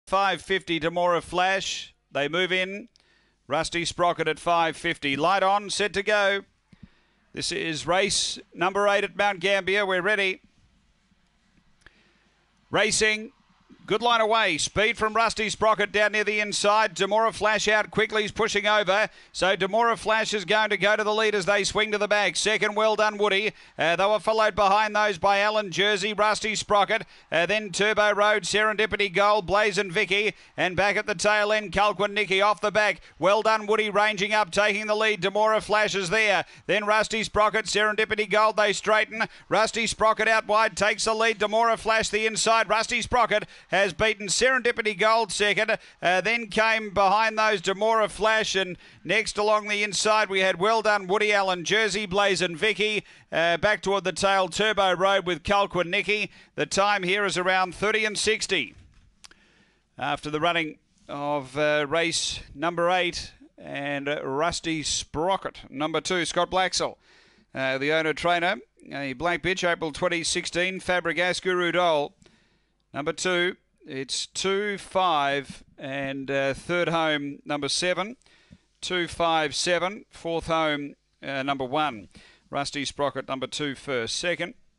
550 Demora Flash. They move in. Rusty Sprocket at 550. Light on, set to go. This is race number 8 at Mount Gambier. We're ready. Racing. Good line away. Speed from Rusty Sprocket down near the inside. Demora Flash out quickly. He's pushing over. So Demora Flash is going to go to the lead as they swing to the back. Second, Well Done Woody. They were followed behind those by Alan Jersey, Rusty Sprocket. Then Turbo Road, Serendipity Gold, Blazin' Vicky. And back at the tail end, Calquin Nicky off the back. Well Done Woody ranging up, taking the lead. Demora Flash is there. Then Rusty Sprocket, Serendipity Gold. They straighten. Rusty Sprocket out wide takes the lead. Demora Flash the inside. Rusty Sprocket has beaten Serendipity Gold second. Then came behind those Demora Flash, and next along the inside we had Well Done Woody Allen, Jersey, Blazin' Vicky. Back toward the tail, Turbo Road with Calquin Nicky. The time here is around 30 and 60. After the running of race number 8 and Rusty Sprocket, number 2, Scott Blaxall, the owner-trainer, a Black Bitch, April 2016, Fabregas Guru Dole. Number 2, it's 2, 5, and third home, number 7. 2, 5, 7. Fourth home, number 1. Rusty Sprocket, number 2, first. Second.